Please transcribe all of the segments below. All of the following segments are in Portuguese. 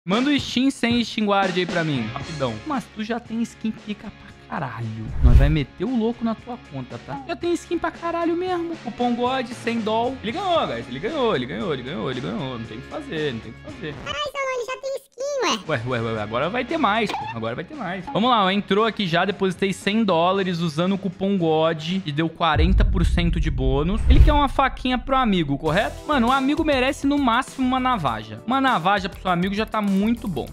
Manda o Steam sem Steam Guard aí pra mim, rapidão. Mas tu já tem skin pica pra caralho. Nós vai meter o louco na tua conta, tá? Já tem skin pra caralho mesmo. Cupom God, 100 doll. Ele ganhou, guys. Ele ganhou. Não tem o que fazer, Caralho, Saulão, ele já tem skin, ué. Ué. Agora vai ter mais, pô. Agora vai ter mais. Vamos lá, ó. Entrou aqui já, depositei 100 dólares usando o cupom God e deu 40% de bônus. Ele quer uma faquinha pro amigo, correto? Mano, um amigo merece no máximo uma navaja. Uma navaja pro seu amigo já tá muito bom.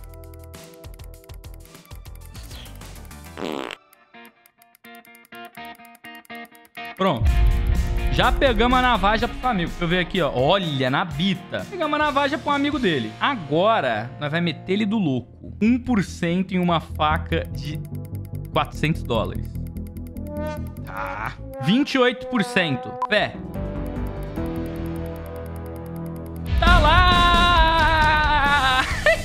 Pronto. Já pegamos a navaja pro amigo. Deixa eu ver aqui, ó. Olha, na bita. Pegamos a navaja pro amigo dele. Agora, nós vai meter ele do louco. 1% em uma faca de 400 dólares. Tá. 28%. Pé. Tá lá!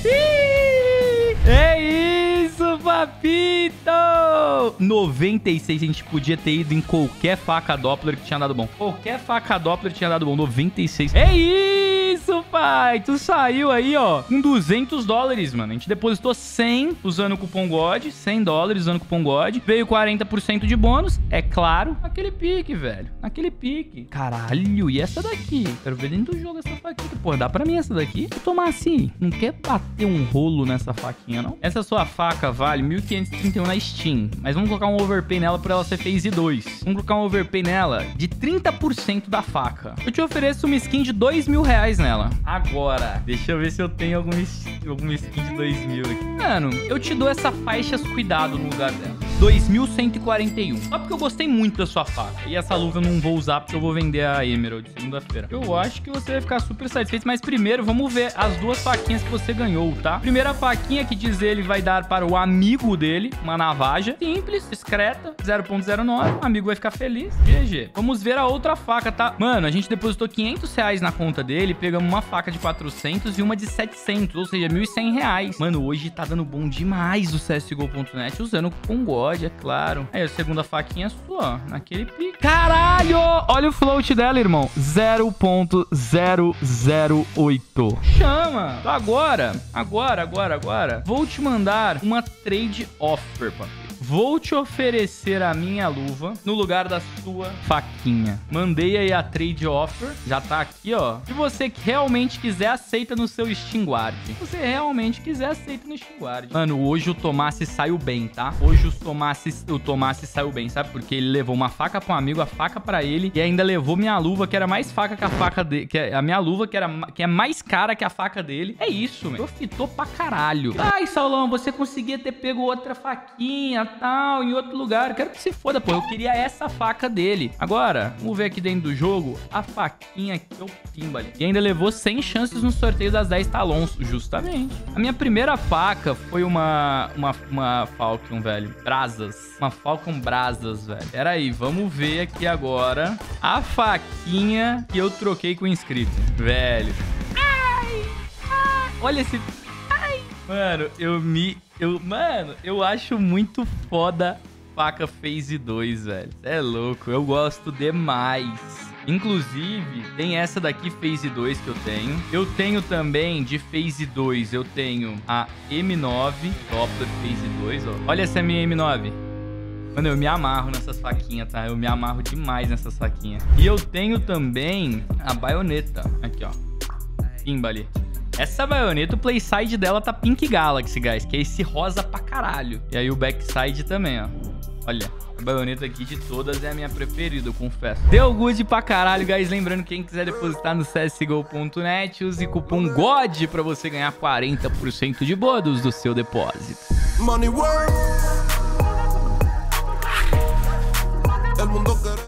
É isso, papito! 96, a gente podia ter ido em qualquer faca Doppler que tinha dado bom. Qualquer faca Doppler tinha dado bom. 96. É isso, pai! Tu saiu aí, ó, com 200 dólares, mano. A gente depositou 100 usando o cupom God. 100 dólares usando o cupom God. Veio 40% de bônus. É claro, naquele pique, velho. Naquele pique. Caralho, e essa daqui? Quero ver dentro do jogo essa faquinha. Pô, dá pra mim essa daqui? Vou tomar assim. Não quer bater um rolo nessa faquinha, não? Essa sua faca vale 1.531 na Steam. Mas vamos colocar um overpay nela pra ela ser phase 2. Vamos colocar um overpay nela de 30% da faca. Eu te ofereço uma skin de R$2.000 nela. Agora, deixa eu ver se eu tenho alguma skin de 2.000 aqui. Mano, eu te dou essa faixa cuidado no lugar dela. 2.141. Só porque eu gostei muito da sua faca. E essa luva eu não vou usar porque eu vou vender a Emerald segunda-feira. Eu acho que você vai ficar super satisfeito. Mas primeiro, vamos ver as duas faquinhas que você ganhou, tá? Primeira faquinha que diz ele vai dar para o amigo dele. Uma navaja. Simples, discreta. 0.09. O amigo vai ficar feliz. GG. Vamos ver a outra faca, tá? Mano, a gente depositou R$500 na conta dele. Pegamos uma faca de 400 e uma de 700. Ou seja, R$1.100. Mano, hoje tá dando bom demais o CSGO.net usando o cupom God, é claro. Aí, a segunda faquinha é sua, ó, naquele pique. Caralho! Olha o float dela, irmão. 0.008. Chama! Então agora. Vou te mandar uma trade offer, papi. Vou te oferecer a minha luva no lugar da sua faquinha. Mandei aí a trade offer. Já tá aqui, ó. Se você realmente quiser, aceita no seu Steam Guard. Se você realmente quiser, aceita no Steam Guard. Mano, hoje o Tomassi saiu bem, tá? Hoje o Tomassi saiu bem, sabe? Porque ele levou uma faca pra um amigo, a faca pra ele. E ainda levou minha luva, que era mais faca que a faca dele. A minha luva, que é mais cara que a faca dele. É isso, mano. Profitou pra caralho. Ai, Saulão, você conseguia ter pego outra faquinha, tal, em outro lugar. Quero que se foda, pô. Eu queria essa faca dele. Agora, vamos ver aqui dentro do jogo a faquinha que eu pimba ali. E ainda levou 100 chances no sorteio das 10 talons, justamente. A minha primeira faca foi uma Falcon, velho. Brasas. Uma Falcon Brasas, velho. Pera aí, vamos ver aqui agora a faquinha que eu troquei com o inscrito. Velho. Ai! Olha esse... Mano, eu acho muito foda faca phase 2, velho. É louco, eu gosto demais. Inclusive, tem essa daqui phase 2 que eu tenho. Eu tenho também de phase 2, eu tenho a M9 Doppler phase 2, ó. Olha essa minha M9. Mano, eu me amarro nessas faquinhas, tá? Eu me amarro demais nessas faquinhas. E eu tenho também a baioneta. Aqui, ó. Pimba ali. Essa baioneta, o playside dela tá Pink Galaxy, guys, que é esse rosa pra caralho. E aí o backside também, ó. Olha, a baioneta aqui de todas é a minha preferida, eu confesso. Deu good pra caralho, guys. Lembrando, quem quiser depositar no CSGO.net, use cupom GOD pra você ganhar 40% de bônus do seu depósito. Money work.